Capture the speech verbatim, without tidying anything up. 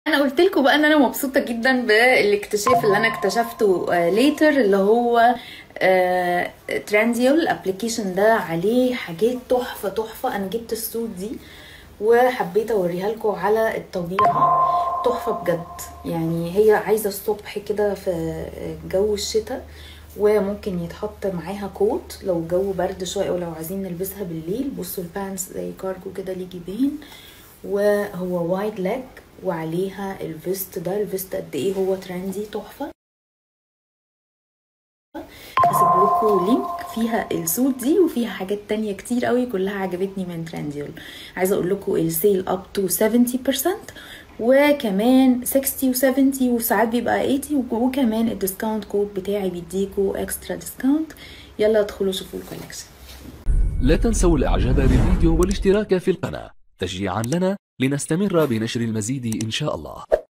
انا قلت لكم بقى ان انا مبسوطه جدا بالاكتشاف اللي انا اكتشفته ليتر، اللي هو ترانزيول الابلكيشن ده عليه حاجات تحفه تحفه. انا جبت الصوت دي وحبيت اوريها لكم على الطبيعه، تحفه بجد. يعني هي عايزه الصبح كده في جو الشتاء، وممكن يتحط معاها كوت لو الجو برد شويه، ولو عايزين نلبسها بالليل. بصوا البانس زي كارجو كده ليه جيبين، وهو وايد لاج، وعليها الفيست ده. الفيست قد ايه هو ترندي تحفه. هسيب لكم لينك فيها السوت دي، وفيها حاجات تانية كتير قوي كلها عجبتني من ترنديول. عايزه اقول لكم السيل اب تو سبعين بالمية، وكمان ستين و70، وساعات بيبقى تمانين، وكمان الديسكاونت كود بتاعي بيديكوا اكسترا ديسكاونت. يلا ادخلوا شوفوا الكولكشن. لا تنسوا الاعجاب بالفيديو والاشتراك في القناة تشجيعا لنا لنستمر بنشر المزيد إن شاء الله.